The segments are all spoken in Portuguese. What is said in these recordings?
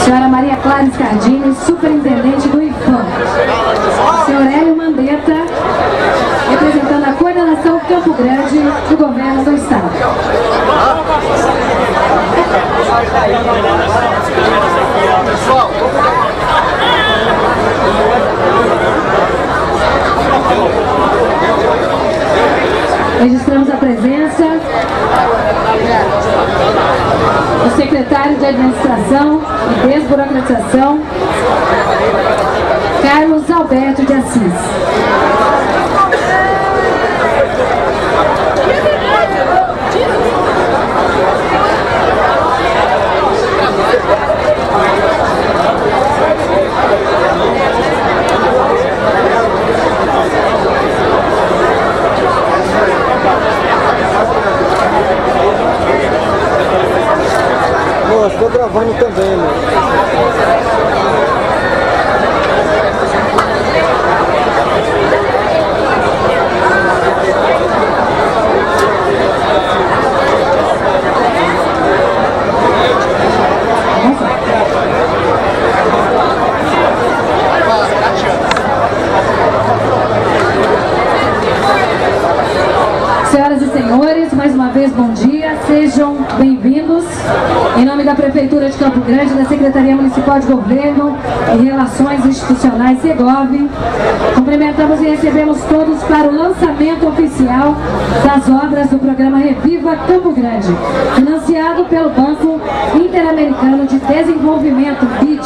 Senhora Maria Clara Scardini, superintendente do IFAM. Senhor Hélio Mandetta, representando a coordenação Campo Grande do Governo do Estado. Registramos a presença do secretário de Administração e Desburocratização, Carlos Alberto de Assis. Estou gravando também, né? Senhoras e senhores, mais uma vez bom dia, sejam bem-vindos. Em nome da Prefeitura de Campo Grande, da Secretaria Municipal de Governo e Relações Institucionais Segov, cumprimentamos e recebemos todos para o lançamento oficial das obras do programa Reviva Campo Grande, financiado pelo Banco Interamericano de Desenvolvimento, BID.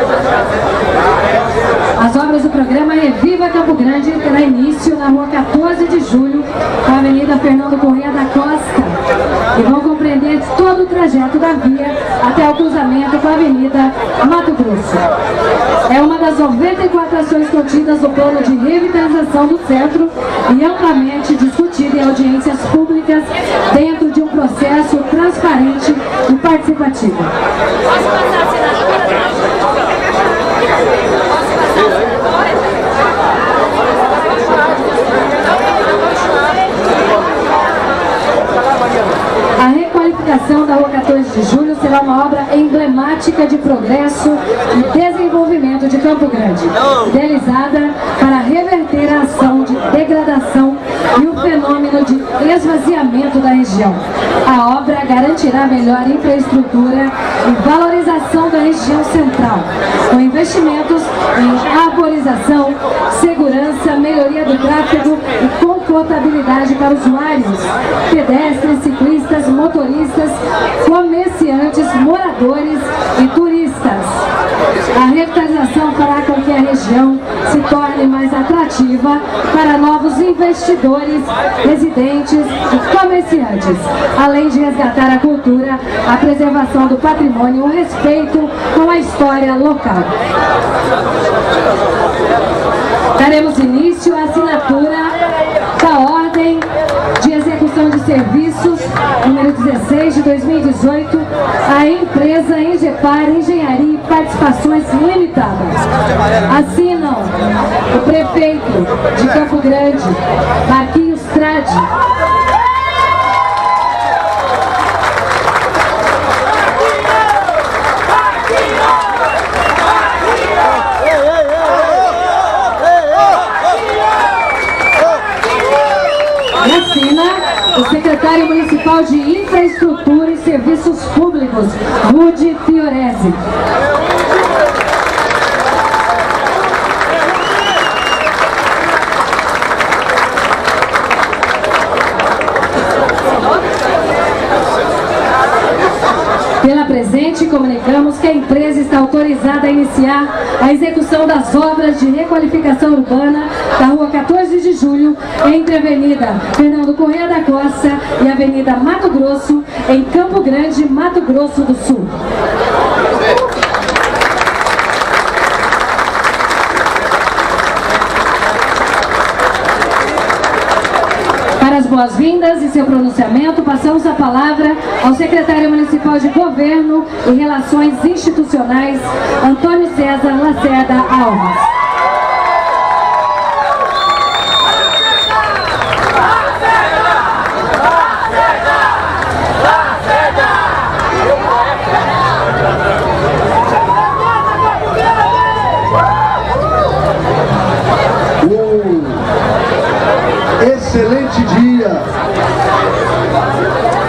As obras do programa Reviva Campo Grande terá início na rua 14 de julho, com a Avenida Fernando Corrêa da Costa, e vão compreender todo o trajeto da via até o cruzamento com a Avenida Mato Grosso. É uma das 94 ações contidas no plano de revitalização do centro e amplamente discutida em audiências públicas dentro de um processo transparente e participativo. A requalificação da Rua 14 de Julho será uma obra emblemática de progresso e desenvolvimento de Campo Grande, idealizada para reverter a ação de degradação e o fenômeno de esvaziamento da região. A obra garantirá melhor infraestrutura e valorização da região central, com investimentos em arborização, segurança, melhoria do tráfego e confortabilidade para usuários, pedestres, ciclistas, motoristas, comerciantes, moradores e turistas. A revitalização fará com que a região se torne mais atrativa para novos investidores, residentes e comerciantes, além de resgatar a cultura, a preservação do patrimônio e o respeito com a história local. Daremos início à assinatura da Ordem de Execução de Serviços, número 16 de 2018, à empresa Engepar Engenharia e Participações Limitada. Assinam o prefeito de Campo Grande, Marquinhos Tradi, o secretário municipal de Infraestrutura e Serviços Públicos, Rudy Fiorese. Pela presente, comunicamos que a empresa está autorizada a iniciar a execução das obras de requalificação urbana da Rua 14 de Julho, entre a Avenida Fernando Corrêa da Costa e a Avenida Mato Grosso, em Campo Grande, Mato Grosso do Sul. Para as boas-vindas e seu pronunciamento, passamos a palavra ao secretário municipal de Governo e Relações Institucionais, Antônio César Lacerda Alves.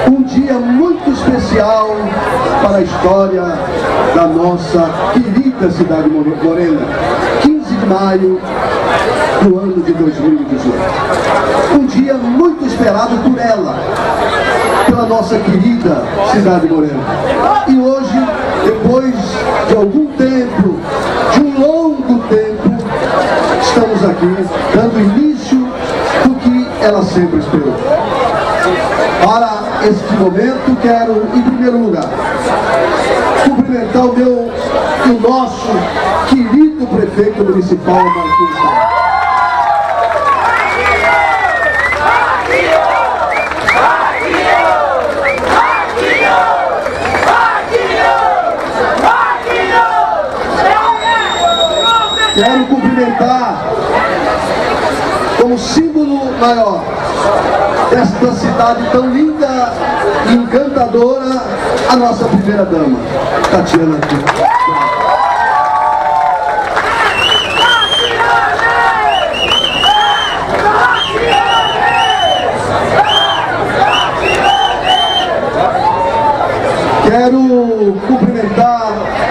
Um dia muito especial para a história da nossa querida cidade morena. 15 de maio do ano de 2018. Um dia muito esperado por ela, pela nossa querida cidade morena. E hoje, depois de algum tempo, de um longo tempo, estamos aqui dando início do que ela sempre esperou. Para este momento, quero, em primeiro lugar, cumprimentar o nosso querido prefeito municipal, Marquinhos Salles. Quero cumprimentar, como símbolo maior desta cidade tão linda e encantadora, a nossa primeira-dama, Tatiana aqui. Quero cumprimentar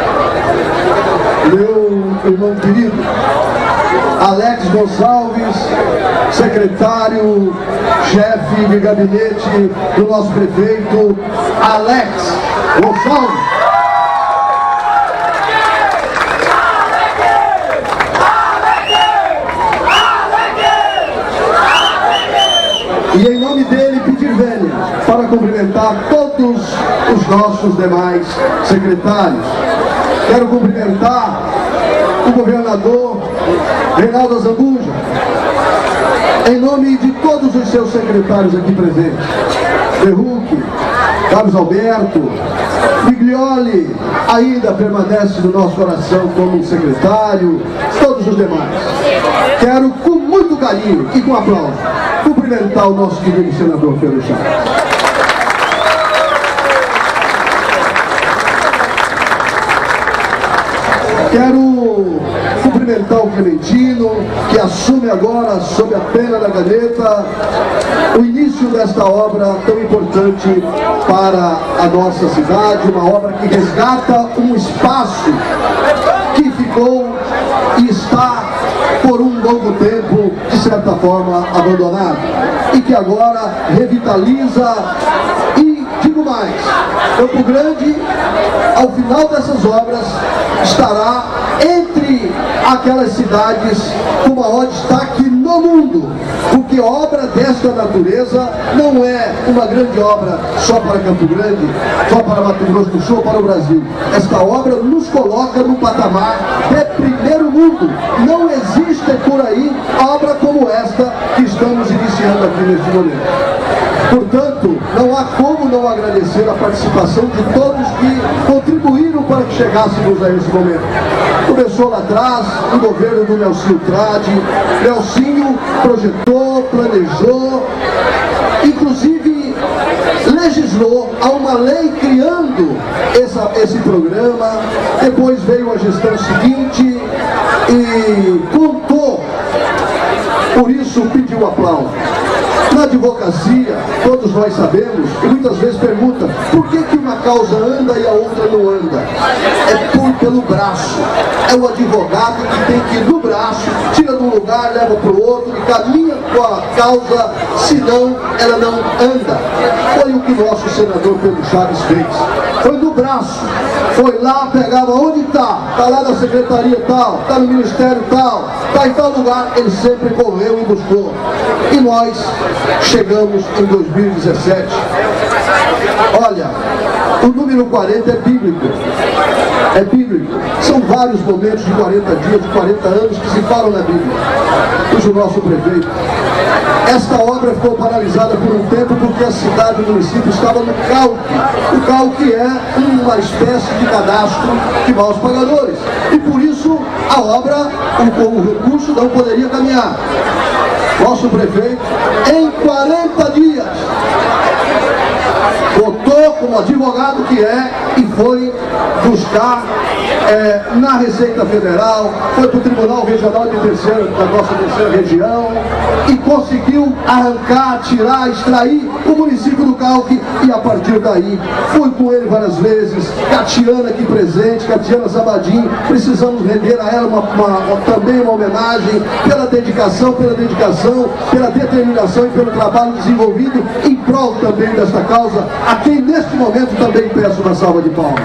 meu irmão querido Alex Gonçalves, secretário, chefe de gabinete do nosso prefeito, Alex Gonçalves. E em nome dele pedir vênia para cumprimentar todos os nossos demais secretários. Quero cumprimentar o governador Reinaldo Azambuja, em nome de todos os seus secretários aqui presentes, Derruque, Carlos Alberto, Miglioli, ainda permanece no nosso coração como secretário, todos os demais. Quero, com muito carinho e com aplauso, cumprimentar o nosso querido senador Pedro Chaves. Quero cumprimentar o Clementino, que assume agora, sob a pena da caneta, o início desta obra tão importante para a nossa cidade, uma obra que resgata um espaço que ficou e está por um longo tempo, de certa forma, abandonado, e que agora revitaliza. E digo mais, Campo Grande, ao final dessas obras, estará entre aquelas cidades com maior destaque no mundo, porque obra desta natureza não é uma grande obra só para Campo Grande, só para Mato Grosso do Sul, para o Brasil. Esta obra nos coloca no patamar de primeiro mundo. Não existe por aí obra como esta que estamos iniciando aqui neste momento. Portanto, não há como não agradecer a participação de todos que contribuíram para que chegássemos a esse momento. Começou lá atrás, o governo do Nelsinho Trade. Nelsinho projetou, planejou, inclusive legislou a uma lei criando esse programa. Depois veio a gestão seguinte e contou, por isso pediu aplauso. Na advocacia, todos nós sabemos, e muitas vezes perguntam, por que uma causa anda e a outra não anda? É pelo braço. É o advogado que tem que ir no braço, tira de um lugar, leva para o outro e caminha com a causa, senão ela não anda. Foi o que o nosso senador Pedro Chaves fez. Foi no braço, foi lá, pegava onde está, está lá na secretaria tal, está no ministério tal, está em tal lugar, ele sempre correu e buscou. E nós chegamos em 2017. Olha, o número 40 é bíblico. É bíblico. São vários momentos de 40 dias, de 40 anos que se falam na Bíblia. Cujo nosso prefeito. Esta obra ficou paralisada por um tempo porque a cidade, o município, estava no CALC. O CALC é uma espécie de cadastro de maus pagadores. E por isso a obra, o recurso não poderia caminhar. Nosso prefeito, em 40 dias, votou como advogado que é e foi buscar na Receita Federal, foi para o Tribunal Regional da nossa terceira região e conseguiu arrancar, tirar, extrair o município do Calque, e a partir daí fui com ele várias vezes. Catiana aqui presente, Catiana Zabadim, precisamos render a ela também uma homenagem pela dedicação, pela determinação e pelo trabalho desenvolvido em prol também desta causa, a quem neste momento também peço uma salva de palmas.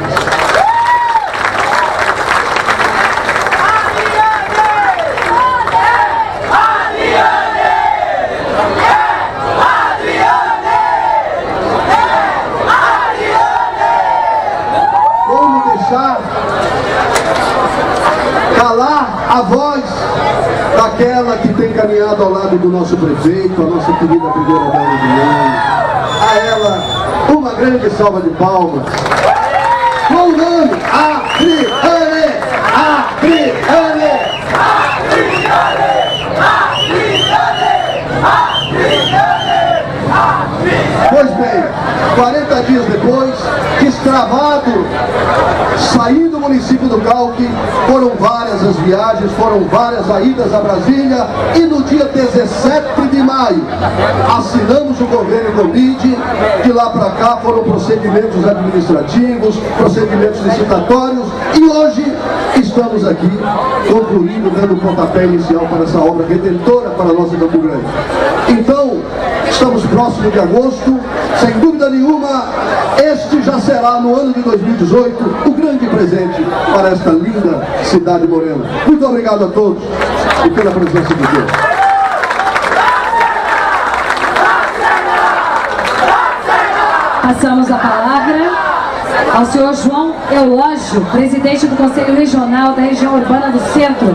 Calar a voz daquela que tem caminhado ao lado do nosso prefeito, a nossa querida primeira dama de Minas. A ela, uma grande salva de palmas. Com o nome, Adriane! Adriane! Adriane! Pois bem, 40 dias depois, destravado, saindo do município do Calque, foram várias as viagens, foram várias as idas a Brasília, e no dia 17 de maio, assinamos o convênio com o BID. De lá para cá foram procedimentos administrativos, procedimentos licitatórios, e hoje estamos aqui concluindo, dando o pontapé inicial para essa obra redentora para a nossa Campo Grande. Então, estamos próximos de agosto, sem dúvida nenhuma, este já será, no ano de 2018, o grande presente para esta linda cidade morena. Muito obrigado a todos e pela presença de Deus. Passamos a palavra ao senhor João Eulógio, presidente do Conselho Regional da Região Urbana do Centro.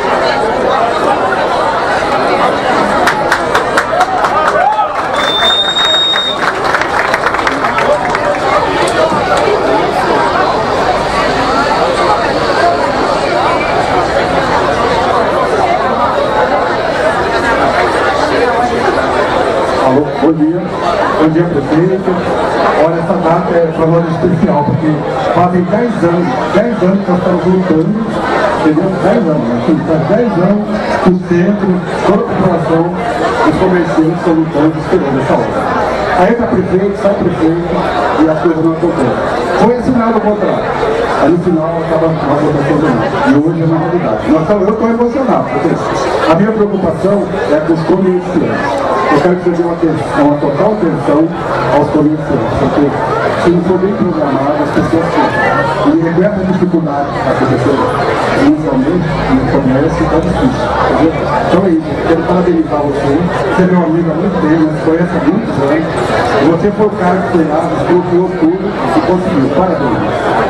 Bom dia, prefeito. Olha, essa data é para nós especial, porque fazem 10 anos que nós estamos lutando, entendeu? 10 anos, assim, faz 10 anos que o centro, toda a população, os comerciantes estão lutando, esperando essa obra. Aí entra prefeito, sai prefeito e as coisas não acontecem. Foi assinado o contrato. Aí no final acaba a votação do ano. E hoje é uma realidade. Eu estou emocionado, porque a minha preocupação é com os comerciantes. Eu quero que você dê uma total atenção aos comerciantes, porque se não for bem programado, as pessoas ficam. E com essa dificuldade que está acontecendo, inicialmente, no comércio, está difícil. Entendeu? Então é isso, eu quero parabenizar você. Você é meu amigo há muito tempo, nos conhece há muitos anos. Você foi o cara que foi lá, bloqueou tudo e conseguiu. Parabéns.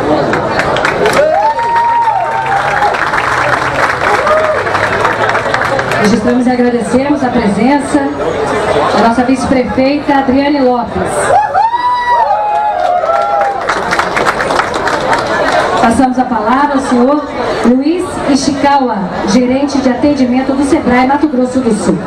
Registramos e agradecemos a presença da nossa vice-prefeita Adriane Lopes. Passamos a palavra ao senhor Luiz Ishikawa, gerente de atendimento do Sebrae Mato Grosso do Sul.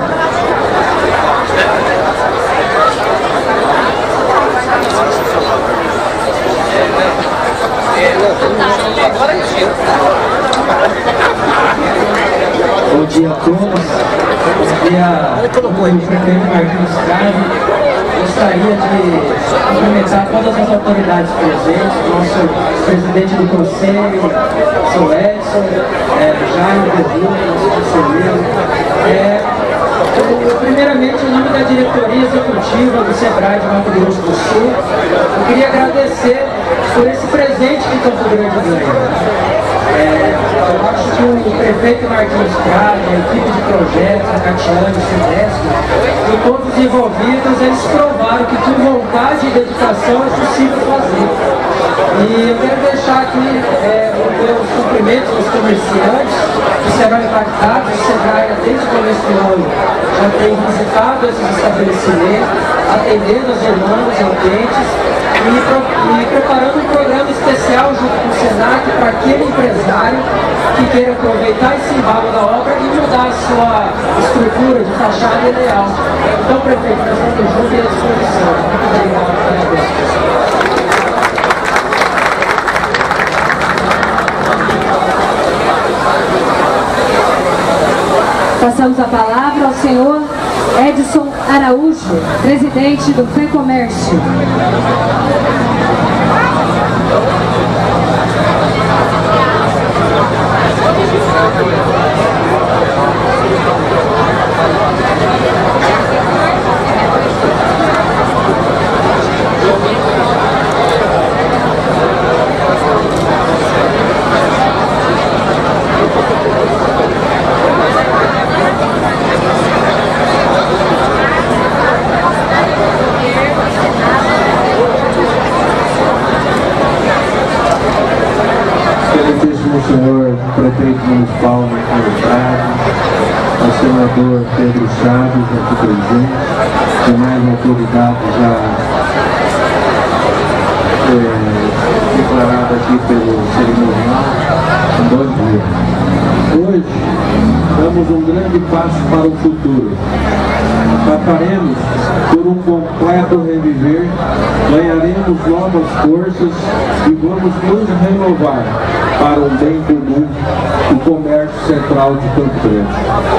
Bom dia a todos. Bom dia, prefeito Marquinhos Cravo. Gostaria de cumprimentar todas as autoridades presentes, nosso presidente do conselho, seu Edson, Jaime Berru, nosso conselheiro. Primeiramente, em nome da diretoria executiva do Sebrae de Mato Grosso do Sul, eu queria agradecer por esse presente que Campo Grande ganhou. Eu acho que o prefeito Marquinhos Cravo, a equipe de projetos, a Catiana, o Silvestre, e todos os envolvidos, eles provaram que com vontade e dedicação é possível fazer. E eu quero deixar aqui os cumprimentos aos comerciantes que serão impactados. O Sebrae, desde o começo do ano, já tem visitado esses estabelecimentos, atendendo as demandas utentes e preparando um programa especial junto com o Senac para aquele empresário que queira aproveitar esse embalo da obra e mudar a sua estrutura de fachada e layout. Então, prefeito, nós estamos juntos e à disposição. Muito obrigado pela atenção. Passamos a palavra ao senhor Edson Araújo. Araújo, presidente do FEComércio. Senhor prefeito municipal Marcelo Prado, ao senador Pedro Chaves, aqui presente, demais autoridades já declaradas aqui pelo cerimonial, em 2 dias. Hoje, damos um grande passo para o futuro. Passaremos por um completo reviver, ganharemos novas forças e vamos nos renovar para um bem comum, o comércio central de Campo Grande.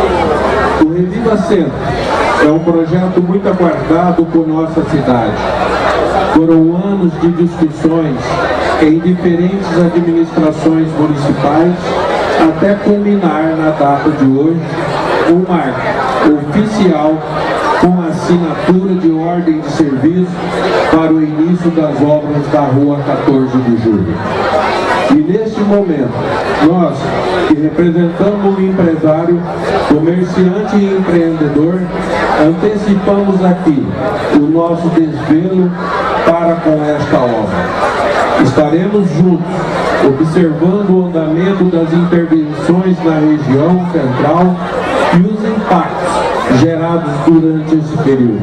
O Reviva Centro é um projeto muito aguardado por nossa cidade. Foram anos de discussões em diferentes administrações municipais, até culminar na data de hoje, um marco oficial com a assinatura de ordem de serviço para o início das obras da Rua 14 de Julho. E neste momento, nós, que representamos o empresário, comerciante e empreendedor, antecipamos aqui o nosso desvelo para com esta obra. Estaremos juntos, observando o andamento das intervenções na região central e os impactos gerados durante esse período.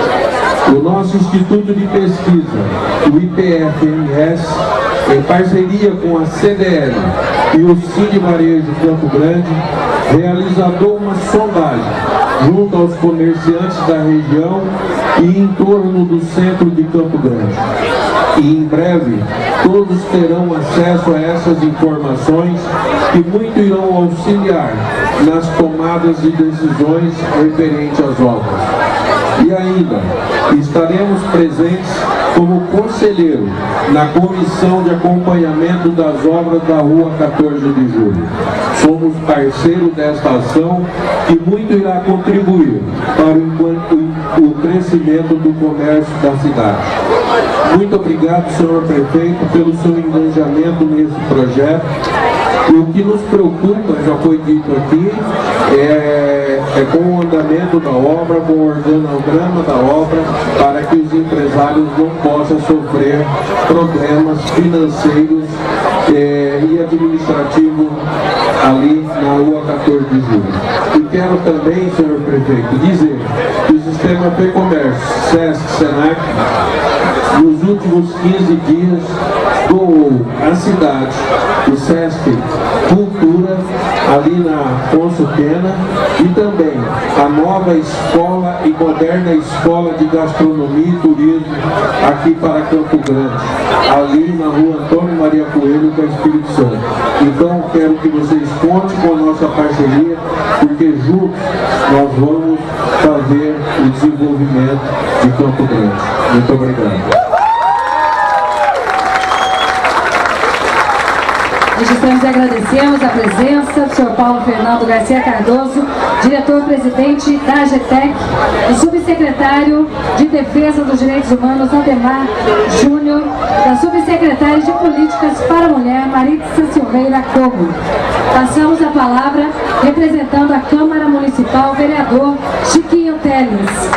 O nosso Instituto de Pesquisa, o IPFMS, em parceria com a CDL e o Cine Varejo Campo Grande, realizou uma sondagem junto aos comerciantes da região e em torno do centro de Campo Grande. E em breve, todos terão acesso a essas informações que muito irão auxiliar nas tomadas de decisões referentes às obras. E ainda, estaremos presentes como conselheiro na comissão de acompanhamento das obras da Rua 14 de Julho. Somos parceiro desta ação que muito irá contribuir para o crescimento do comércio da cidade. Muito obrigado, senhor prefeito, pelo seu engajamento nesse projeto. E o que nos preocupa, já foi dito aqui, é com o andamento da obra, com o organograma da obra, para que os empresários não possam sofrer problemas financeiros e administrativos ali na Rua 14 de Julho. E quero também, senhor prefeito, dizer que o sistema FEComércio, SESC, SENAC, nos últimos 15 dias, doou à cidade o SESC Cultura, ali na Afonso Pena, e também a nova escola e moderna escola de gastronomia e turismo aqui para Campo Grande, ali na Rua Antônio Maria Coelho, que é Espírito Santo. Então, quero que vocês contem com a nossa parceria, porque juntos nós vamos fazer o desenvolvimento de Campo Grande. Muito obrigado. Registramos e agradecemos a presença do senhor Paulo Fernando Garcia Cardoso, diretor-presidente da AGETEC, o subsecretário de Defesa dos Direitos Humanos, Aldemar Júnior, da subsecretária de Políticas para a Mulher, Maritza Silveira Como. Passamos a palavra, representando a Câmara Municipal, vereador Chiquinho Teles.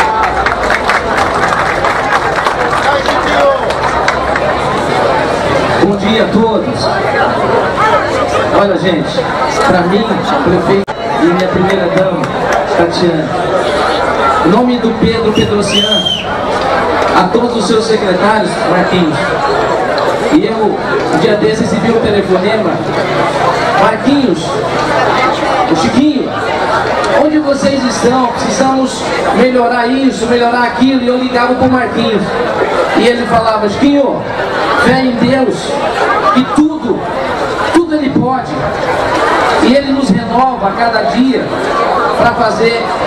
Bom dia a todos. Olha, gente, para mim, prefeito e minha primeira dama, Tatiana, em nome do Pedro Pedrocian, a todos os seus secretários, Marquinhos, e eu, um dia desses, recebi um telefonema, Marquinhos, o Chiquinho, onde vocês estão? Precisamos melhorar isso, melhorar aquilo. E eu ligava para o Marquinhos e ele falava: Chiquinho, fé em Deus, que tudo Ele pode, e Ele nos renova a cada dia para fazer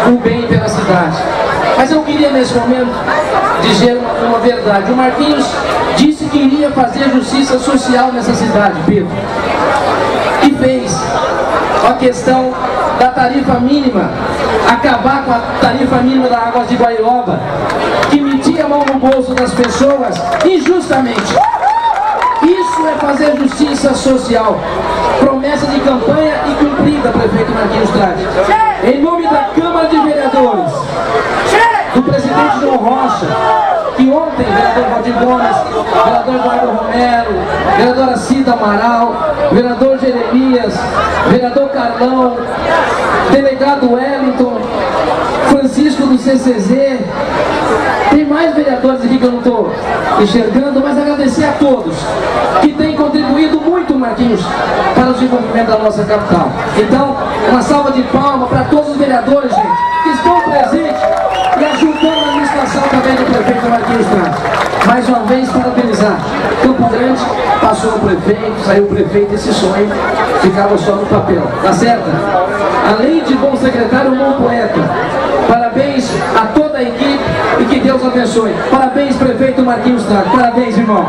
o bem pela cidade. Mas eu queria nesse momento dizer uma verdade. O Marquinhos disse que iria fazer justiça social nessa cidade, Pedro, e fez. A questão da tarifa mínima, acabar com a tarifa mínima da Águas de Guairoba, que metia a mão no bolso das pessoas injustamente. Isso é fazer justiça social. Promessa de campanha e cumprida, prefeito Marquinhos Trade. Em nome da Câmara de Vereadores, do presidente João Rocha, que ontem, vereador Valdir Gomes, vereador Eduardo Romero, vereadora Cida Amaral, vereador Jeremias, vereador Carlão, delegado Wellington, Francisco do CCZ, tem mais vereadores aqui que eu não estou enxergando, mas agradecer a todos que têm contribuído muito, Marquinhos, para o desenvolvimento da nossa capital. Então, uma salva de palmas para todos os vereadores, gente, que estão presentes e ajudando a administração também do prefeito Marquinhos Trade. Mais uma vez, parabenizar. Campo Grande passou o prefeito, saiu o prefeito, esse sonho ficava só no papel, tá certo? Além de bom secretário, um bom poeta. Parabéns a toda a equipe e que Deus abençoe. Parabéns, prefeito Marquinhos Trade. Parabéns, irmão.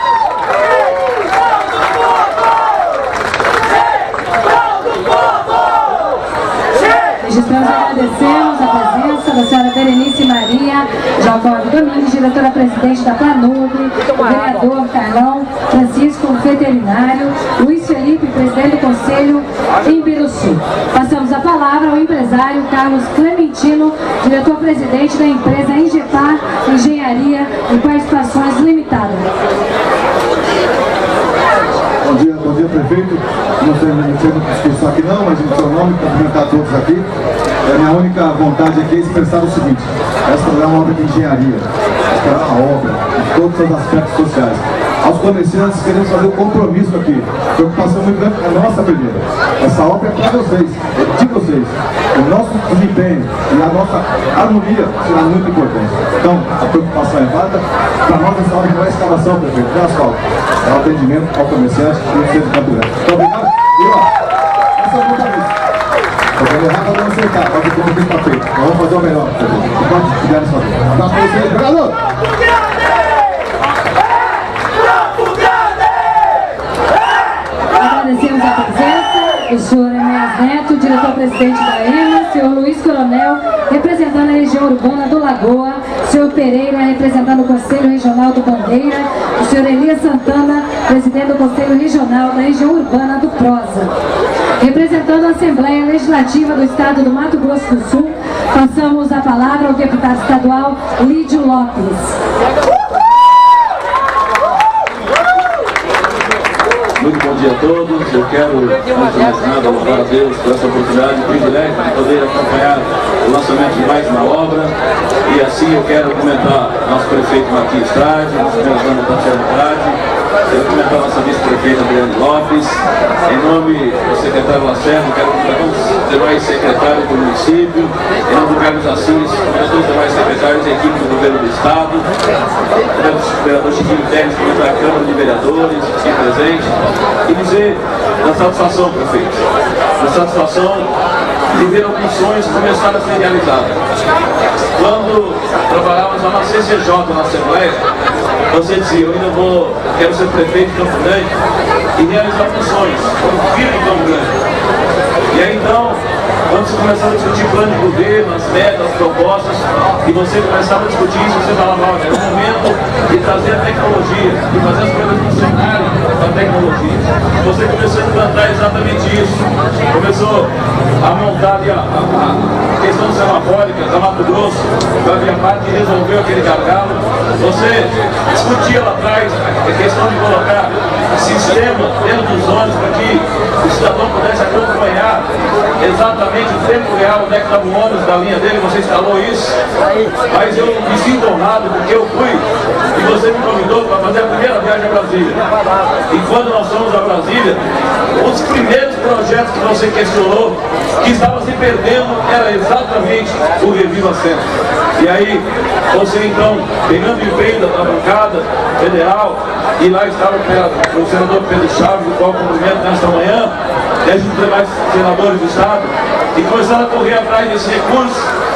Registramos e agradecemos a presença da senhora Berenice Maria Jacob Domingues, diretora-presidente da Planub, o vereador Carlão Francisco, veterinário, Luiz Felipe, presidente do Conselho em Biruçu. Passamos a palavra ao empresário Carlos Clementino, diretor-presidente da empresa Ingepar Engenharia e Participações Limitada. Bom dia, prefeito. Não sei muito discurso aqui não, mas em seu nome, cumprimentar todos aqui. A minha única vontade aqui é expressar o seguinte: essa é uma obra de engenharia, essa é uma obra de todos os aspectos sociais. Aos comerciantes, queremos fazer um compromisso aqui. Preocupação muito grande é nossa, primeira. Essa obra é para vocês, é de vocês. O nosso desempenho e a nossa harmonia será muito importante. Então, a preocupação é vada. Para nós, essa obra não é escavação, prefeito, não é asfalto. É o atendimento ao comerciante e o centro de Campo Grande. Muito obrigado. E ó, essa é o compromisso. Podemos errar para não acertar, pode ter como está feito. Vamos fazer o melhor, prefeito. Pode ficar nessa vez. Um abraço para vocês, vereador! Agradecemos a presença do senhor Enéas Neto, diretor-presidente da EMA, senhor Luiz Coronel, representando a região urbana do Lagoa, senhor Pereira, representando o Conselho Regional do Bandeira, o senhor Elias Santana, presidente do Conselho Regional da região urbana do Prosa. Representando a Assembleia Legislativa do Estado do Mato Grosso do Sul, passamos a palavra ao deputado estadual Lídio Lopes. Muito bom dia a todos. Eu quero, antes de mais nada, louvar a Deus por essa oportunidade, o privilégio de poder acompanhar o lançamento de mais uma obra. E assim eu quero comentar nosso prefeito Marquinhos Trade, nosso primeiro-dama Tatiana Trade, quero comentar nossa vice-prefeita Adriane Lopes. Em nome do secretário Lacerda, quero comentar todos os demais secretários do município, em nome do Carlos Assis, todos os demais secretários e equipe do governo do Estado, o vereador Chiquinho Teres, da Câmara de Vereadores, aqui presente. E dizer da satisfação, prefeito, da satisfação de ver alguns sonhos começarem a ser realizados. Quando trabalhávamos lá na CCJ, na Assembleia, você dizia: eu ainda quero ser prefeito de Campo Grande e realizar alguns sonhos, como filho de Campo Grande. E aí então, quando você começava a discutir plano de governo, as metas, as propostas, e você começava a discutir isso, você falava: olha, é o momento de trazer a tecnologia, de fazer as coisas funcionarem com a tecnologia. Você começou a implantar exatamente isso. Começou a montar ali a questão semafórica da Mato Grosso, da minha parte, que resolveu aquele gargalo. Você discutia lá atrás a questão de colocar sistema dentro dos ônibus para que o cidadão pudesse acompanhar exatamente em tempo real onde é que estava o ônibus da linha dele. Você instalou isso. Mas eu me sinto honrado porque eu fui e você me convidou para fazer a primeira viagem a Brasília. E quando nós fomos a Brasília, um dos primeiros projetos que você questionou, que estava se perdendo, era exatamente o Reviva Centro. E aí, você então, pegando o empenho da bancada federal, e lá estava o senador Pedro Chaves, o qual cumprimento nesta manhã, e os demais senadores do Estado, e começaram a correr atrás desse recurso,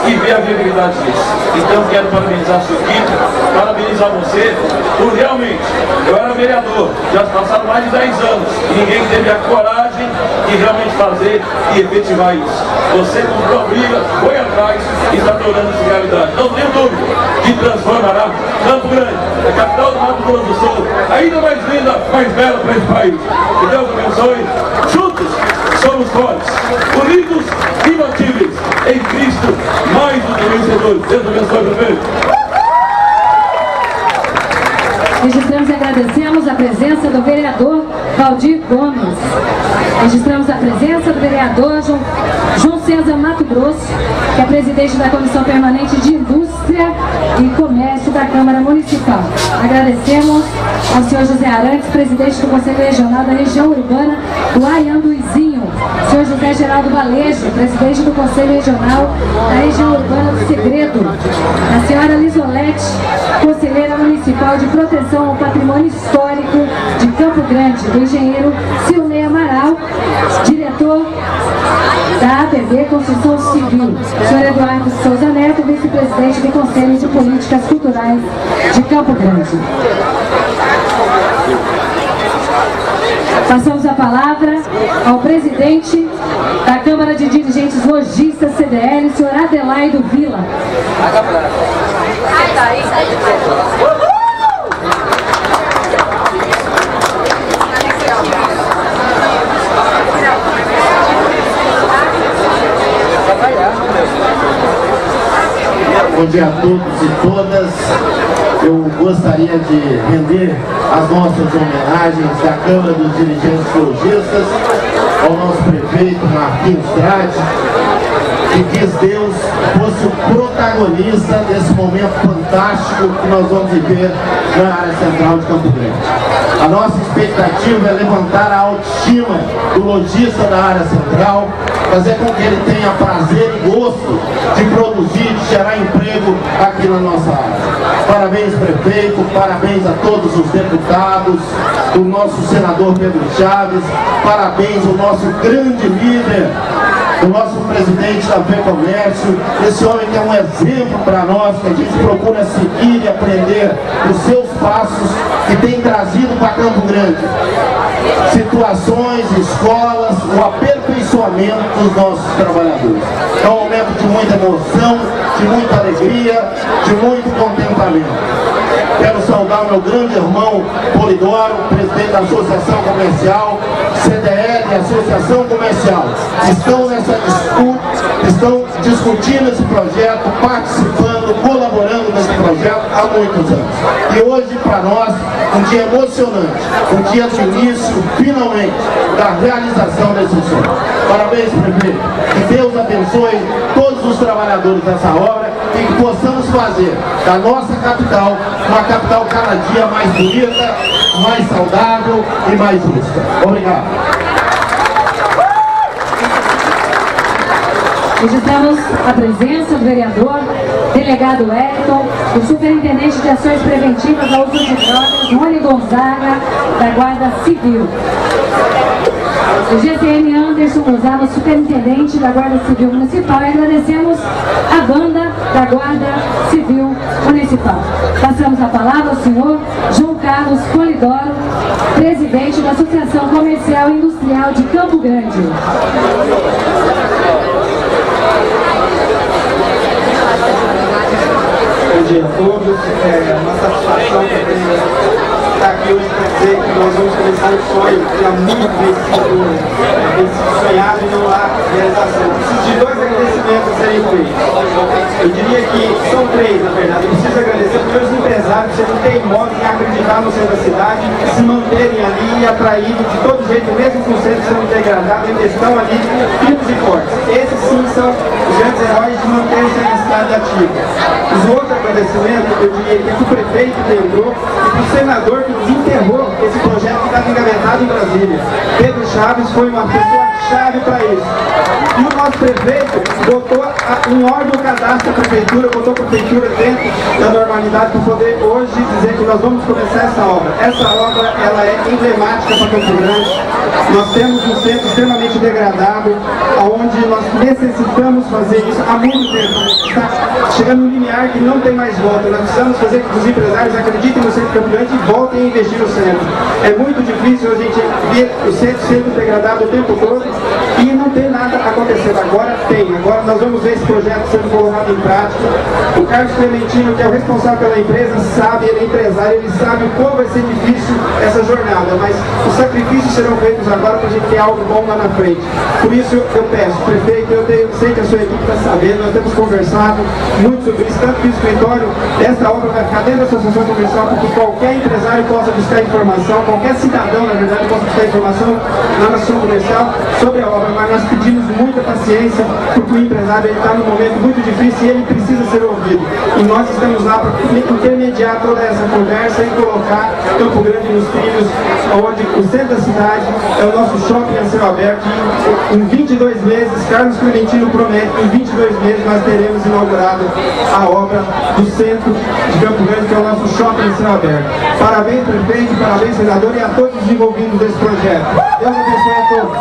e ver a viabilidade disso. Então quero parabenizar a sua equipe, parabenizar você, por realmente, eu era vereador, já passaram mais de 10 anos, e ninguém teve a coragem de realmente fazer e efetivar isso. Você comprou a briga, foi atrás e está tornando isso realidade. Não tenho dúvida que transformará Campo Grande, a capital do Mato Grosso do Sul, ainda mais linda, mais bela para esse país. Que Deus abençoe. Juntos somos fortes, unidos e imbatíveis em Cristo, mais do que vencedores. Deus abençoe, prefeito. Registramos e agradecemos a presença do vereador Valdir Gomes. Registramos a presença do vereador João César Mato Grosso, que é presidente da Comissão Permanente de Indústria e Comércio da Câmara Municipal. Agradecemos ao senhor José Arantes, presidente do Conselho Regional da Região Urbana do Aianduizinho. Senhor José Geraldo Valejo, presidente do Conselho Regional da Região Urbana do Segredo. A senhora Lisolete, conselheira municipal de proteção ao patrimônio histórico de Campo Grande, do engenheiro Silnei Amaral, diretor da APB Construção Civil. Senhor Eduardo Souza Neto, vice-presidente do Conselho de Políticas Culturais de Campo Grande. Passamos a palavra ao presidente da Câmara de Dirigentes Lojistas CDL, senhor Adelaido Vila. Bom dia a todos e todas. Eu gostaria de render as nossas homenagens da Câmara dos Dirigentes Lojistas ao nosso prefeito Marquinhos Trade, que quis Deus fosse o protagonista desse momento fantástico que nós vamos viver na área central de Campo Grande. A nossa expectativa é levantar a autoestima do lojista da área central, fazer com que ele tenha prazer e gosto de produzir, de gerar emprego aqui na nossa área. Parabéns, prefeito, parabéns a todos os deputados, o nosso senador Pedro Chaves, parabéns ao nosso grande líder, o nosso presidente da FEComércio, esse homem que é um exemplo para nós, que a gente procura seguir e aprender os seus passos, que tem trazido para Campo Grande situações, escolas, o aperfeiçoamento dos nossos trabalhadores. É um momento de muita emoção, de muita alegria, de muito contentamento. Quero saudar o meu grande irmão Polidoro, presidente da Associação Comercial, CDL, Associação Comercial. Estão discutindo esse projeto, participando, colaborando nesse projeto há muitos anos. E hoje, para nós, um dia emocionante, um dia do início, finalmente, da realização desse sonho. Parabéns, prefeito. Que Deus abençoe todos os trabalhadores dessa obra e que possamos fazer da nossa capital uma capital cada dia mais bonita, mais saudável e mais justa. Obrigado. Registramos a presença do vereador, delegado Wellington, do superintendente de ações preventivas ao uso de drogas, Rony Gonzaga, da Guarda Civil. O GCM Anderson Gonzalo, superintendente da Guarda Civil Municipal, e agradecemos a banda da Guarda Civil Municipal. Passamos a palavra ao senhor João Carlos Polidoro, presidente da Associação Comercial e Industrial de Campo Grande. Bom dia a todos, é uma satisfação estar aqui hoje para dizer que nós vamos começar um sonho que há muito vezes sonhado e não há realização. Preciso de dois agradecimentos a serem feitos. Eu diria que são três, na verdade. Eu preciso agradecer aos meus empresários que serem teimosos em acreditar no centro da cidade, se manterem ali e atraídos de todo jeito, mesmo com o centro sendo degradado, eles estão ali firmes e fortes. Esses sim são os grandes heróis de manter-se na cidade ativa. Os outros agradecimentos, eu diria que é o prefeito que lembrou e para o senador que desenterrou esse projeto que estava engavetado em Brasília. Pedro Chaves foi uma pessoa-chave para isso. E o nosso prefeito botou um órgão cadastro da prefeitura, botou a prefeitura dentro da normalidade para poder hoje dizer que nós vamos começar dessa obra. Essa obra ela é emblemática para Campo Grande. Nós temos um centro extremamente degradado, onde nós necessitamos fazer isso há muito tempo. Está chegando um limiar que não tem mais volta. Nós precisamos fazer com que os empresários acreditem no centro de Campo Grande e voltem a investir no centro. É muito difícil a gente ver o centro sendo degradado o tempo todo e não tem nada acontecendo. Agora tem. Agora nós vamos ver esse projeto sendo colocado em prática. O Carlos Clementino, que é o responsável pela empresa, sabe, ele é empresário, ele sabe o quão vai ser difícil essa jornada, mas os sacrifícios serão feitos agora para a gente ter algo bom lá na frente. Por isso eu peço, prefeito, eu sei que a sua equipe está sabendo, nós temos conversado muito sobre isso, tanto que o escritório dessa obra vai ficar dentro da associação comercial para que qualquer empresário possa buscar informação, qualquer cidadão, na verdade, possa buscar informação na associação comercial sobre a obra, mas nós pedimos muita paciência, porque o empresário está num momento muito difícil e ele precisa ser ouvido. E nós estamos lá para intermediar toda essa conversa e colocar Campo Grande nos trilhos, onde o centro da cidade é o nosso shopping a céu aberto. E em 22 meses, Carlos Clementino promete que em 22 meses nós teremos inaugurado a obra do centro de Campo Grande, que é o nosso shopping a céu aberto. Parabéns, prefeito, parabéns, senador, e a todos os envolvidos desse projeto. Deus abençoe a todos.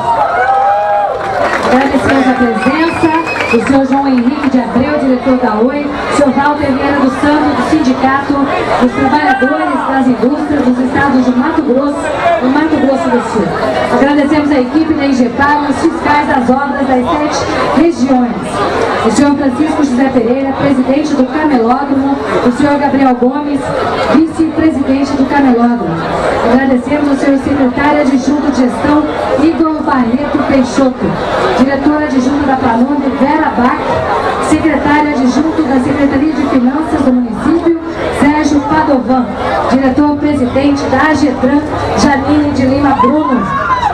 Agradecemos a presença do senhor João Henrique de Abreu, diretor da Oi, o senhor Walter Vieira dos Santos, do Sindicato dos Trabalhadores das Indústrias dos Estados de Mato Grosso e Mato Grosso do Sul. Agradecemos a equipe da IGEPAR, os fiscais das obras das 7 regiões. O senhor Francisco José Pereira, presidente do Camelódromo, o senhor Gabriel Gomes, vice-presidente do Camelódromo. Agradecemos ao senhor secretário adjunto de gestão, Igor Barreto Peixoto, diretora adjunta da Planumb, Vera Bach, secretário adjunto da Secretaria de Finanças do município, Sérgio Padovan, diretor-presidente da AGETRAN, Janine de Lima Bruno,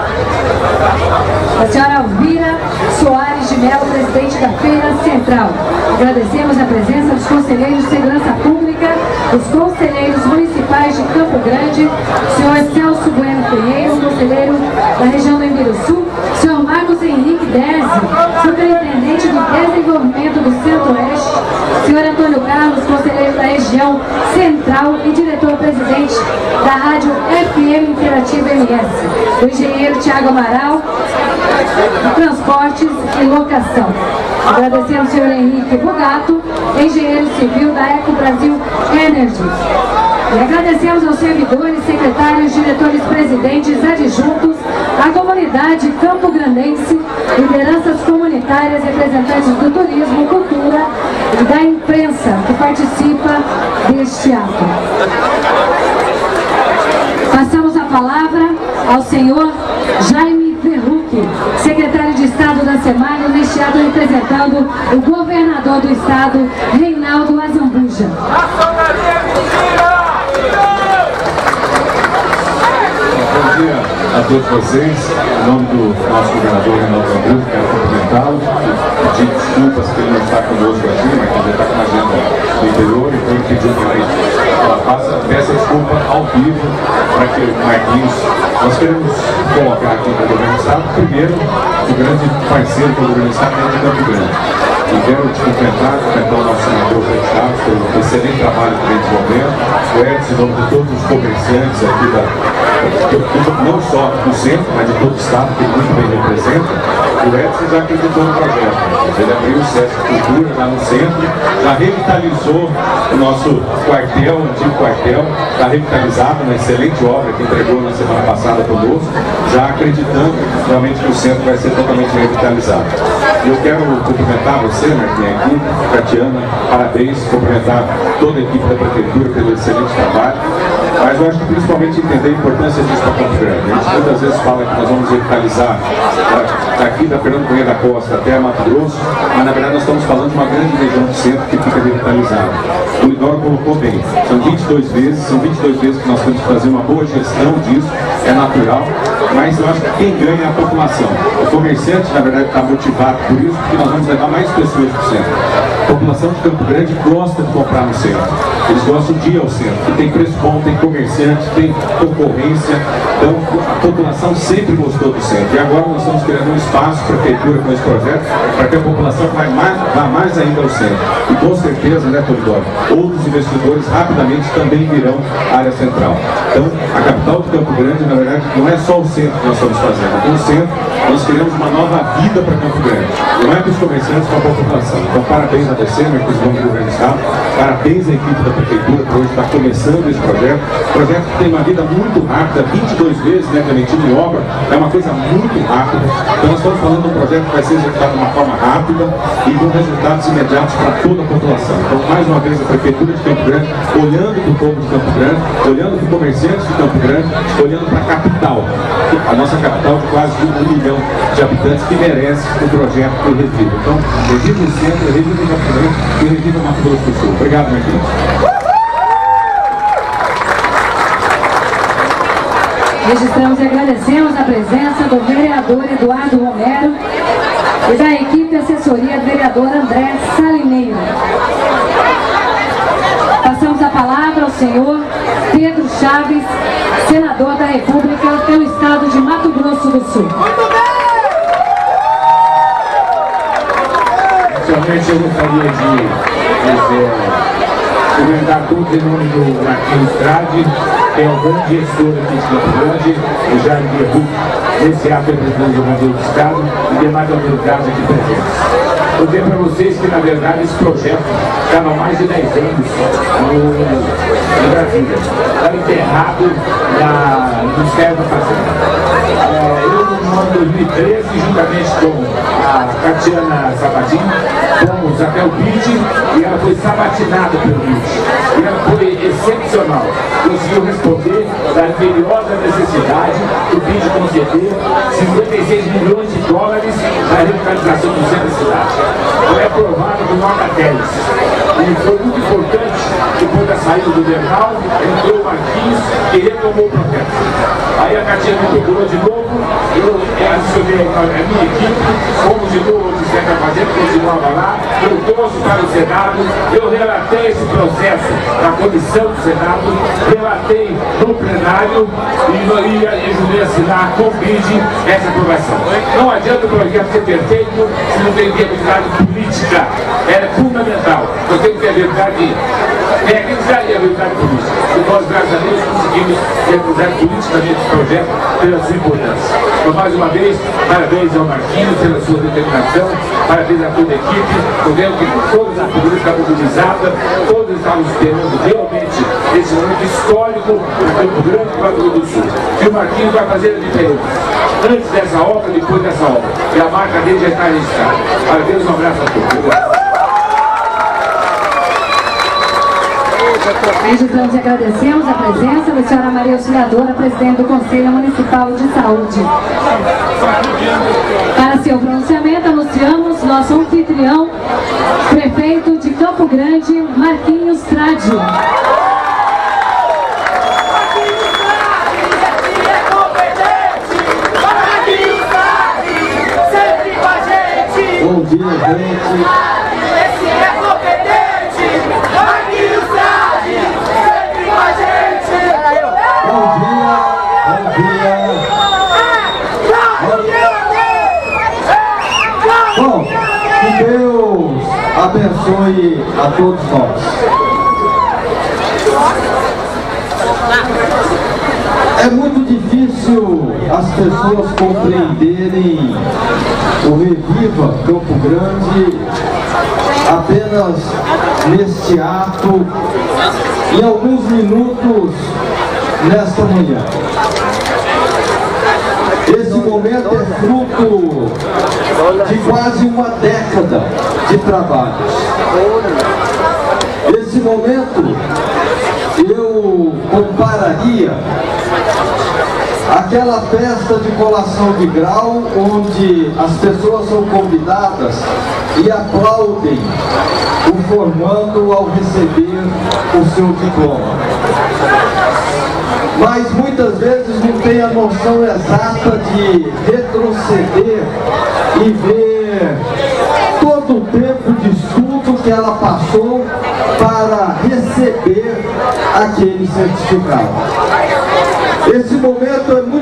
a senhora Alvira Soares de Mello, presidente da Feira Central. Agradecemos a presença dos conselheiros de segurança pública, os conselheiros municipais de Campo Grande, o senhor Celso Bueno Pinheiro, conselheiro da região do Embiruçu, o senhor Marcos Henrique Dese, superintendente do desenvolvimento do Centro-Oeste, o senhor Antônio Carlos, conselheiro da região Central e diretor-presidente da Rádio FM Interativa MS, o engenheiro Tiago Amaral, de Transportes e Locação. Agradecemos ao senhor Henrique Bogato, engenheiro civil da Eco Brasil Energy. E agradecemos aos servidores, secretários, diretores, presidentes, adjuntos, à comunidade campograndense, lideranças comunitárias, representantes do turismo, cultura e da imprensa que participa deste ato. Passamos a palavra ao senhor Jaime Verrucchi, secretário de Estado da SEMAI, neste ato representando o governador do Estado, Reinaldo Azambuja. Bom dia a todos vocês. Em nome do nosso governador Reinaldo Azambuja, quero cumprimentá-lo, pedir desculpas que ele não está conosco aqui, mas que ele está com uma agenda no interior, então ele pediu que ele peça desculpa ao vivo para que o Marquinhos. Nós queremos colocar aqui para o governo do Estado, primeiro, o grande parceiro do governo do Estado é de Campo Grande. E quero te cumprimentar o nosso senador Fred Chaves pelo excelente trabalho que vem desenvolvendo, o Edson, em nome de todos os comerciantes aqui não só do centro, mas de todo o estado, que ele muito bem representa. O Edson já acreditou no projeto. Ele abriu o Sesc Cultura lá no centro, já revitalizou o nosso quartel, o antigo quartel, está revitalizado, uma excelente obra que entregou na semana passada conosco, já acreditando realmente que o centro vai ser totalmente revitalizado. Eu quero cumprimentar você, Marquinhos, aqui, Tatiana, parabéns, cumprimentar toda a equipe da Prefeitura pelo excelente trabalho, mas eu acho que principalmente entender a importância disso para Campo Grande. A gente muitas vezes fala que nós vamos revitalizar daqui da Fernando Cunha da Costa até Mato Grosso, mas na verdade nós estamos falando de uma grande região do centro que fica revitalizada. O Lidoro colocou bem, são 22 vezes que nós temos que fazer uma boa gestão disso, é natural, mas eu acho que quem ganha é a população. O comerciante, na verdade, está motivado por isso, porque nós vamos levar mais pessoas para o centro. A população de Campo Grande gosta de comprar no centro. Eles gostam de ir ao centro, que tem preço bom, tem comerciante, tem concorrência, Então, a população sempre gostou do centro. E agora nós estamos criando um espaço para a prefeitura com esse projeto, para que a população vá mais ainda ao centro. E com certeza, né, Polidoro, outros investidores rapidamente também virão à área central. Então, a capital de Campo Grande, na verdade, não é só o centro que nós estamos fazendo. Com o centro, nós queremos uma nova vida para Campo Grande. Não é para os comerciantes, para a população. Então, parabéns a você, Marcos Gomes do Governo do Estado. Parabéns à equipe da prefeitura por hoje estar começando esse projeto. Projeto que tem uma vida muito rápida, 22 vezes, né, Clementino, em obra, é uma coisa muito rápida. Então nós estamos falando de um projeto que vai ser executado de uma forma rápida e com resultados imediatos para toda a população. Então, mais uma vez, a Prefeitura de Campo Grande, olhando para o povo de Campo Grande, olhando para os comerciantes de Campo Grande, olhando para a capital, a nossa capital de quase 1 milhão de habitantes, que merece um projeto que reviva. Então, reviva o centro, reviva o Campo Grande e reviva o Mato Grosso do Sul. Obrigado, Marquinhos. Registramos e agradecemos a presença do vereador Eduardo Romero e da equipe assessoria do vereador André Salineiro. Passamos a palavra ao senhor Pedro Chaves, senador da República pelo estado de Mato Grosso do Sul. Inicialmente eu gostaria de comentar tudo em nome do Marquinhos Trade, que é um grande gestor aqui de Campo Grande, o Jair Guerru, esse ato é presidente do governo do Estado e demais autoridades aqui presentes. Eu digo para vocês que, na verdade, esse projeto estava há mais de 10 anos no Brasília. Estava enterrado no Ministério da Fazenda. Eu, no ano 2013, juntamente com a Catiana Sabatini, fomos até o BID e ela foi sabatinada pelo BID. E ela foi excepcional. Conseguiu responder da imperiosa necessidade do BID conceder 56 milhões de dólares na revitalização do centro da cidade. Foi aprovado por nota 10. E foi muito importante, depois da saída do Bernal, entrou o Marquinhos e retomou o projeto. Aí a Catiana me procurou de novo, eu adicionei a minha equipe, fomos de novo ao Ministério da Fazenda, continuava lá, eu trouxe para o Senado, eu relatei esse processo na comissão do Senado, relatei no plenário e ajudei a assinar com o BID essa aprovação. Não adianta o projeto ser perfeito se não tem viabilidade política. Era fundamental. Nós temos que ter viabilidade técnica e a viabilidade política. E nós, graças a Deus, conseguimos viabilizar politicamente esse projeto pela sua importância. Então, mais uma vez, parabéns ao Marquinhos pela sua determinação, parabéns a toda a equipe. Eu vejo que todas as figuras estavam mobilizadas, todos estavam esperando realmente esse momento histórico do Campo Grande e Mato Grosso do Sul. E o Marquinhos vai fazer a diferença. Antes dessa obra, depois dessa obra. E a marca dele já está registrada. Parabéns, um abraço a todos. Registramos e agradecemos a presença da senhora Maria Auxiliadora, presidente do Conselho Municipal de Saúde. Para seu pronunciamento, anunciamos nosso anfitrião, prefeito de Campo Grande, Marquinhos Trade. Bom dia, gente. Esse é competente! Marquinhos Trade! Sempre com a gente! Bom dia! Bom, que Deus abençoe a todos nós. É muito difícil as pessoas compreenderem o Reviva Campo Grande apenas neste ato, em alguns minutos nesta manhã. Esse momento é fruto de quase uma década de trabalhos. Esse momento eu compararia aquela festa de colação de grau onde as pessoas são convidadas e aplaudem o formando ao receber o seu diploma. Mas muitas vezes não tem a noção exata de retroceder e ver todo o tempo de estudo que ela passou para receber aquele certificado. Esse momento é muito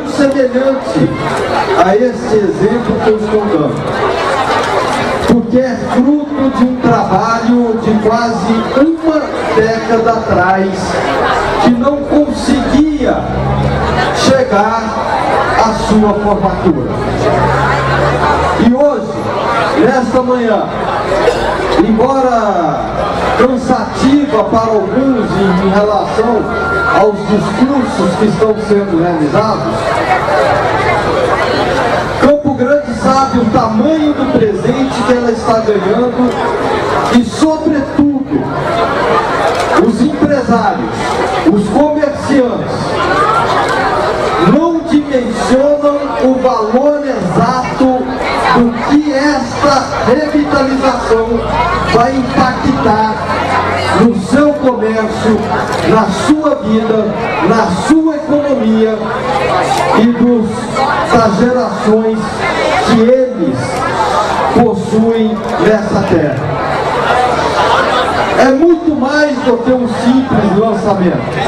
semelhante a esse exemplo que eu estou dando, porque é fruto de um trabalho de quase uma década atrás, que não conseguia chegar à sua formatura. E hoje, nesta manhã, embora cansativa para alguns em relação aos discursos que estão sendo realizados, Campo Grande sabe o tamanho do presente que ela está ganhando e, sobretudo, os empresários, os comerciantes, não dimensionam o valor exato do que esta revitalização vai impactar no seu comércio, na sua vida, na sua economia e das gerações que eles possuem nessa terra. É muito mais do que um simples lançamento.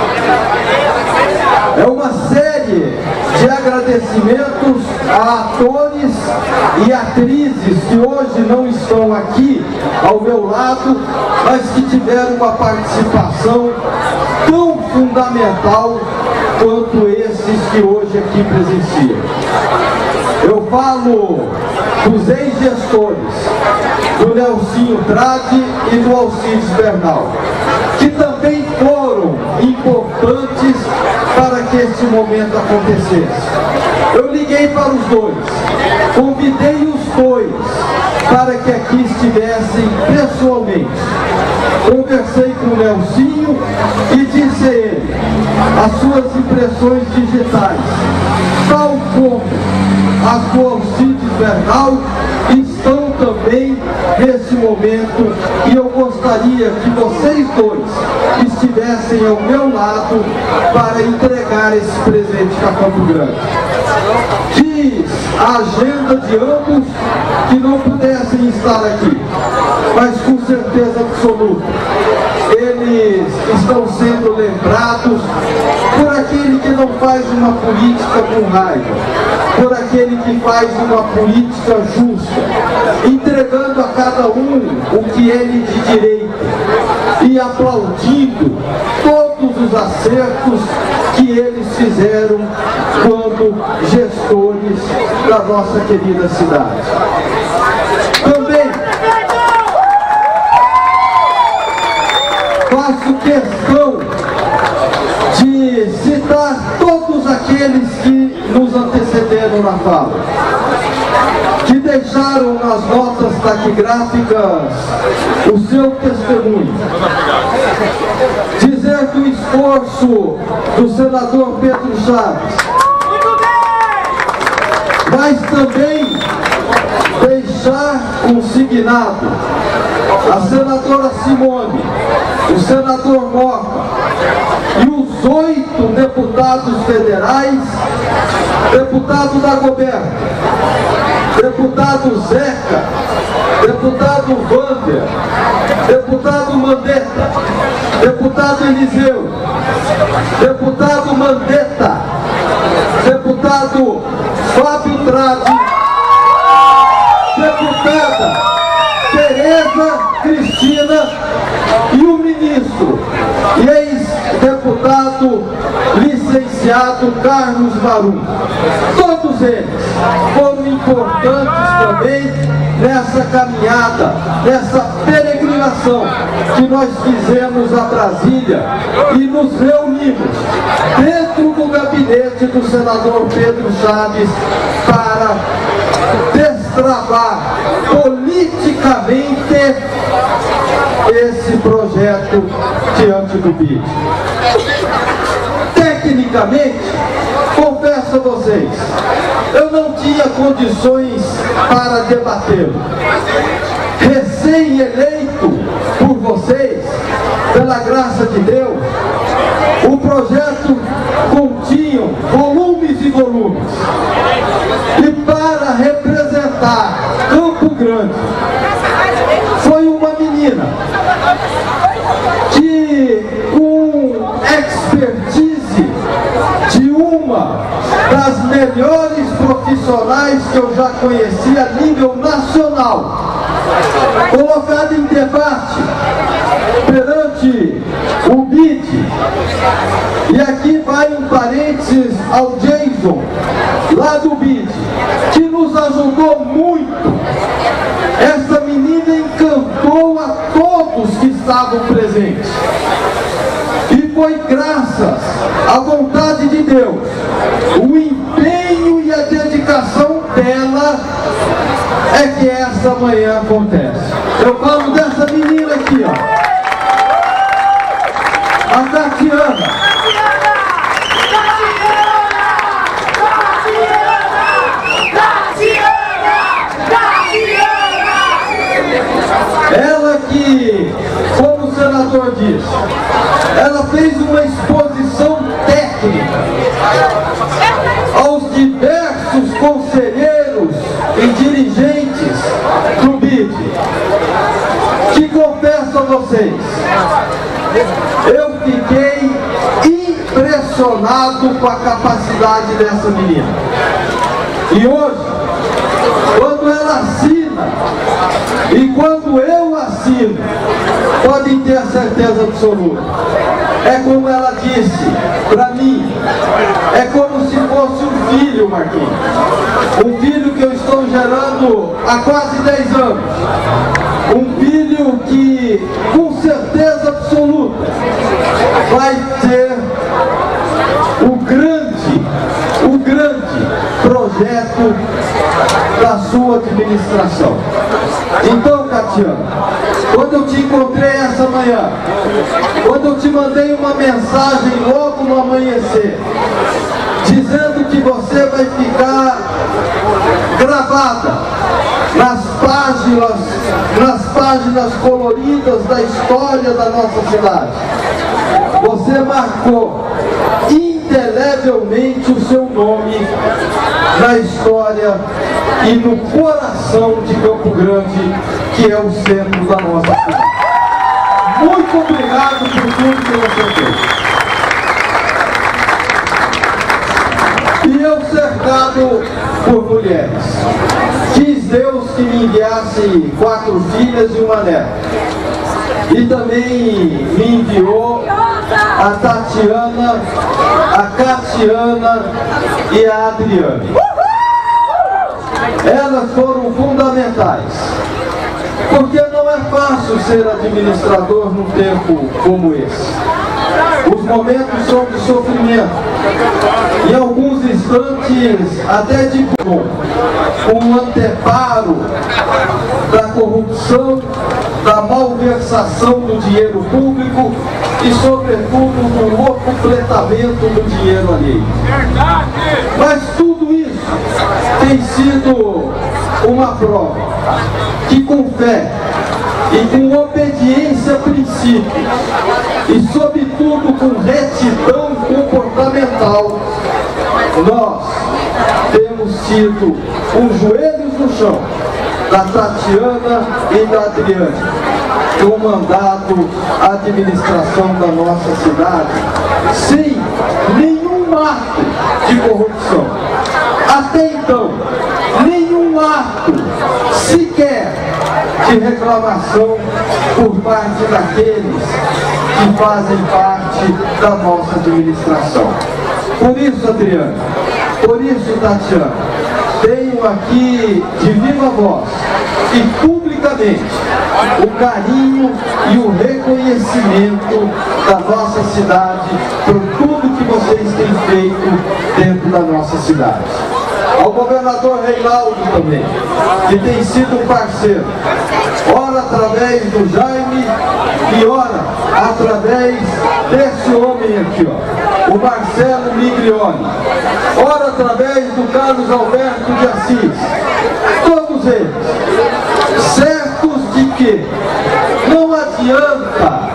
É uma série de agradecimentos a atores e atrizes que hoje não estão aqui ao meu lado, mas que tiveram uma participação tão fundamental quanto esses que hoje aqui presenciam. Eu falo dos ex-gestores, do Nelsinho Trade e do Alcides Bernal, que também foram importantes para que esse momento acontecesse. Eu liguei para os dois, convidei os dois para que aqui estivessem pessoalmente. Conversei com o Nelsinho e disse a ele as suas impressões digitais, tal como as do Alcides Bernal, estão também nesse momento, e eu gostaria que vocês dois estivessem ao meu lado para entregar esse presente para Campo Grande. Diz a agenda de ambos que não pudessem estar aqui, mas com certeza absoluta eles estão sendo lembrados por aquele que não faz uma política com raiva, por aquele que faz uma política justa, entregando a cada um o que ele de direito e aplaudindo todos os acertos que eles fizeram quando gestores da nossa querida cidade. Também faço questão de citar todos aqueles que nos antecederam na fala, que deixaram nas notas taquigráficas o seu testemunho. Dizer que o esforço do senador Pedro Chaves, mas também deixar consignado a senadora Simone, o senador Mota e os 8 deputados federais, deputado Dagoberto, deputado Zeca, deputado Wander, deputado Mandetta, deputado Eliseu, deputado Mandetta, deputado Fábio Trade, deputada Tereza Cristina e o ministro e ex-deputado licenciado Carlos Marum. Todos eles foram importantes também nessa caminhada, nessa peregrinação que nós fizemos a Brasília e nos reunimos dentro do gabinete do senador Pedro Chaves para destravar politicamente esse projeto diante do BID. Tecnicamente, confesso a vocês, eu não tinha condições para debatê-lo. Recém-eleito por vocês, pela graça de Deus, o projeto continha volumes e volumes. E para representar Campo Grande, foi uma menina que, com expertise de uma das melhores profissionais que eu já conheci a nível nacional, colocada em debate perante o BID. E aqui vai um parênteses ao Jason, lá do BID, que nos ajudou muito. Essa menina encantou a todos que estavam presentes. E foi graças à vontade de Deus, o empenho e a dedicação dela, é que essa manhã acontece. Eu falo dessa menina aqui, ó, a Tatiana. Ela que, como o senador disse, ela fez uma exposição técnica aos diversos conselheiros e dirigentes do BID, que confesso a vocês, eu fiquei impressionado com a capacidade dessa menina. E hoje, quando ela assina e quando eu assino, podem ter a certeza absoluta, é como ela disse para mim, é como se fosse um filho, Marquinhos, um filho que eu estou gerando há quase 10 anos, um filho que com certeza absoluta vai ser o grande projeto da sua administração. Então, Tatiana, quando eu te encontrei essa manhã, quando eu te mandei uma mensagem logo no amanhecer, dizendo que você vai ficar gravada nas páginas coloridas da história da nossa cidade, você marcou indelevelmente o seu nome na história e no coração de Campo Grande, que é o centro da nossa cidade. Muito obrigado por tudo que você fez. E eu cercado por mulheres. Quis Deus que me enviasse 4 filhas e uma neta. E também me enviou a Tatiana, a Catiana e a Adriana. Elas foram fundamentais, porque não é fácil ser administrador num tempo como esse. Os momentos são de sofrimento, em alguns instantes até de bom, um anteparo da corrupção, da malversação do dinheiro público e, sobretudo, do locupletamento do dinheiro alheio. Mas tudo isso tem sido uma prova que, com fé e com obediência a princípios e, sobretudo, com retidão comportamental, nós temos sido os joelhos no chão da Tatiana e da Adriana, comandado a administração da nossa cidade, sem nenhum ato de corrupção. Até então, nenhum ato sequer de reclamação por parte daqueles que fazem parte da nossa administração. Por isso, Adriana, por isso, Tatiana, tenho aqui de viva voz e publicamente o carinho e o reconhecimento da nossa cidade por tudo que vocês têm feito dentro da nossa cidade. Ao governador Reinaldo também, que tem sido um parceiro, ora através do Jaime e ora através desse homem aqui, ó, o Marcelo Miglione, ora através do Carlos Alberto de Assis, todos eles, certos de que não adianta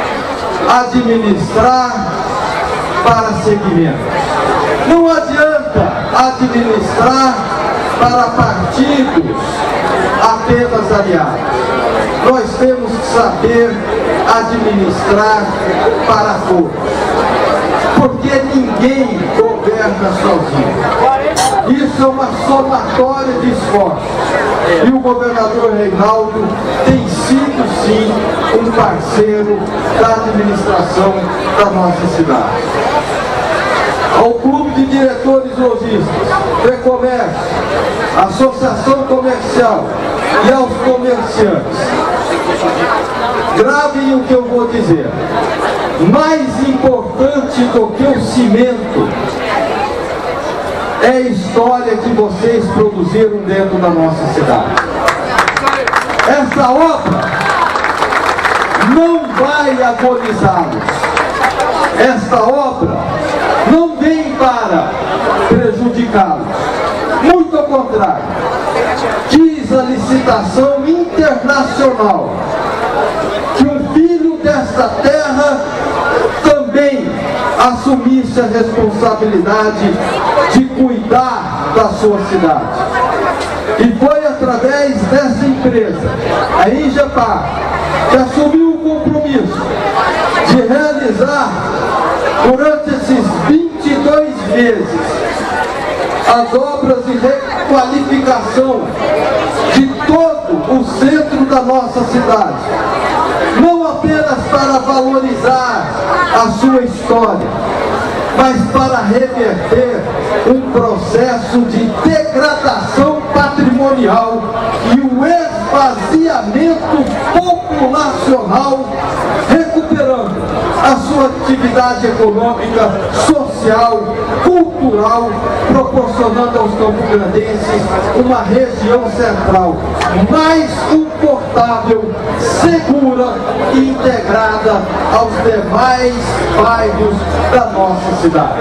administrar para seguimento, não adianta administrar para partidos apenas aliados. Nós temos que saber administrar para todos. porque ninguém governa sozinho. Isso é uma somatória de esforços. E o governador Reinaldo tem sido, sim, um parceiro da administração da nossa cidade. Ao Clube de Diretores Lojistas, FEComércio, Associação Comercial e aos comerciantes, gravem o que eu vou dizer. Mais importante do que o cimento é a história que vocês produziram dentro da nossa cidade. Essa obra não vai agonizá-los. Esta obra não vem para prejudicá-los. Muito ao contrário. Diz a licitação internacional que um filho desta terra também assumisse a responsabilidade de cuidar da sua cidade. E foi através dessa empresa, a Ingepar, que assumiu o compromisso de realizar, durante esses 22 meses, as obras de requalificação de todo o centro da nossa cidade. Não apenas para valorizar a sua história, mas para reverter um processo de degradação patrimonial e o esvaziamento populacional, recuperando a sua atividade econômica, social, cultural, proporcionando aos campograndenses uma região central mais confortável, segura e integrada aos demais bairros da nossa cidade.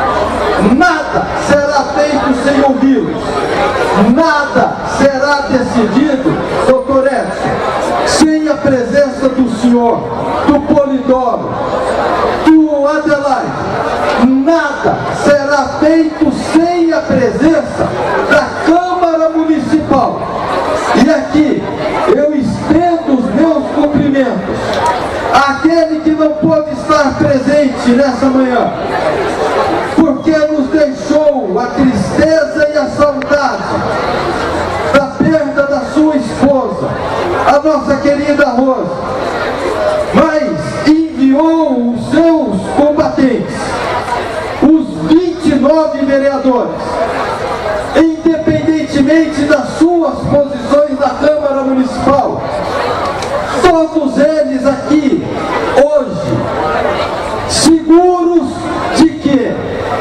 Nada será feito sem ouvi-los. Nada será decidido, doutor Edson, sem a presença do senhor, do Polidoro, do Adelaide. Nada será feito sem a presença da Câmara Municipal. E aqui eu estendo os meus cumprimentos àquele que não pôde estar presente nessa manhã, porque nos deixou a tristeza e a saudade da perda da sua esposa, a nossa querida Rosa, mas enviou os seus combatentes, os 29 vereadores, independentemente das suas posições na Câmara Municipal, todos eles aqui, hoje, seguros de que,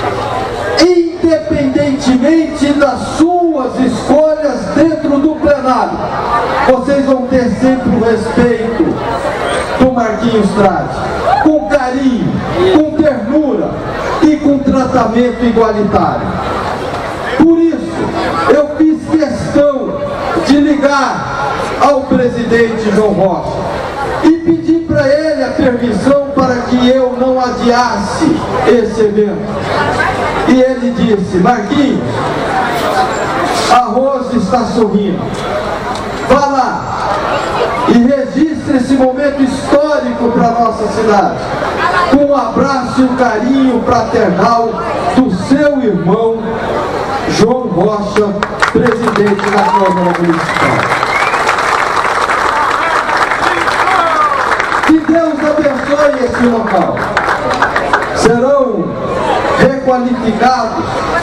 independentemente das suas escolhas dentro do plenário, vocês vão ter sempre o respeito do Marquinhos Trade, com carinho, com ternura e com tratamento igualitário. Por isso, eu fiz questão de ligar ao presidente João Rocha e pedir para ele a permissão para que eu não adiasse esse evento. E ele disse: Marquinhos, a Rosa está sorrindo. Vá lá e registre esse momento histórico para a nossa cidade, com um abraço e um carinho fraternal do seu irmão João Rocha, presidente da Câmara Municipal. Que Deus abençoe esse local. Serão requalificados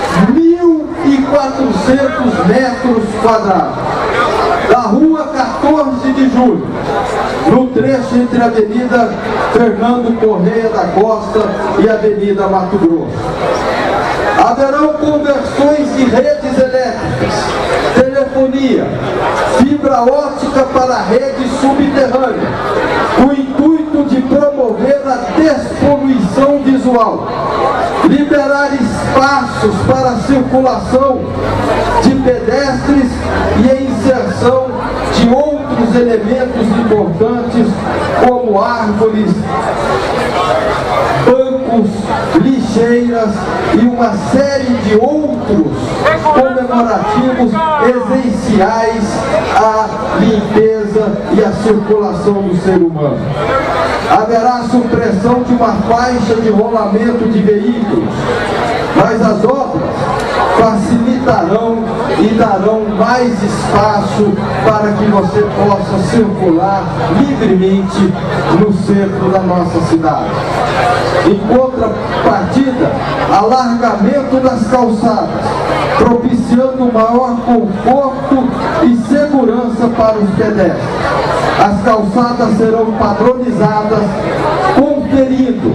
1.400 metros quadrados da rua 14 de julho, no trecho entre a Avenida Fernando Correia da Costa e a Avenida Mato Grosso. Haverão conversões de redes elétricas, telefonia, fibra ótica para a rede subterrânea, com o intuito de promover a despoluição visual, liberar espaços para a circulação de pedestres e a inserção de outros elementos importantes, como árvores bancos, lixeiras e uma série de outros comemorativos essenciais à limpeza e à circulação do ser humano. Haverá supressão de uma faixa de rolamento de veículos, mas as obras facilitarão e darão mais espaço para que você possa circular livremente no centro da nossa cidade. Em contrapartida, alargamento das calçadas, propiciando maior conforto e segurança para os pedestres. As calçadas serão padronizadas, conferindo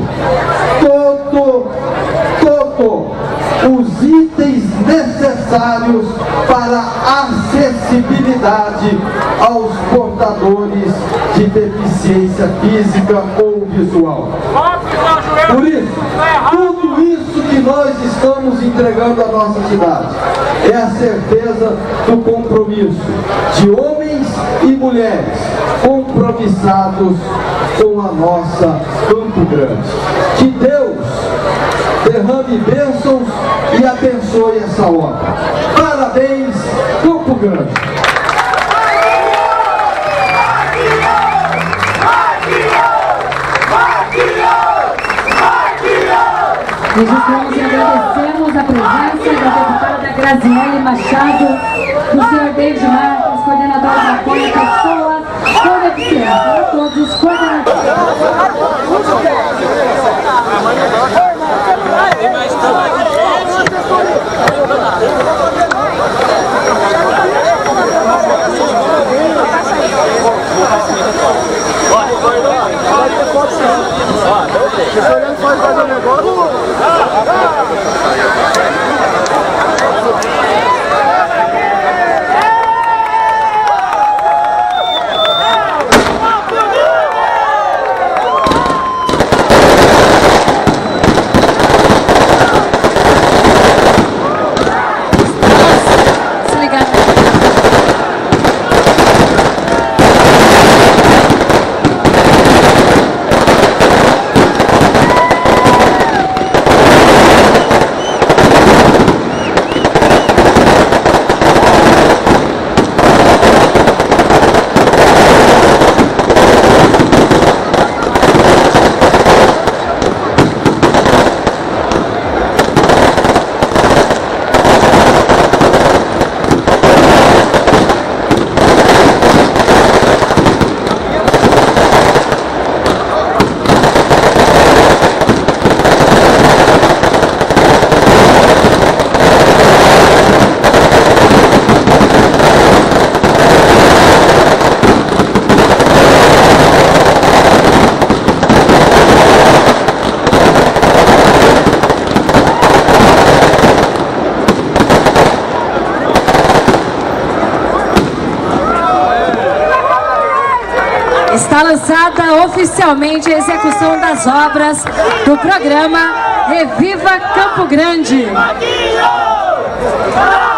os itens necessários para acessibilidade aos portadores de deficiência física ou visual. Por isso, tudo isso que nós estamos entregando à nossa cidade é a certeza do compromisso de homens e mulheres compromissados com a nossa Campo Grande. Que Deus derrame bênçãos e abençoe essa obra. Parabéns, Campo Grande! Registramos e agradecemos a presença da deputada Graziele Machado, do senhor David Marques, coordenador da Apoio Pessoa com Deficiência. A todos os coordenadores. Está lançada oficialmente a execução das obras do programa Reviva Campo Grande.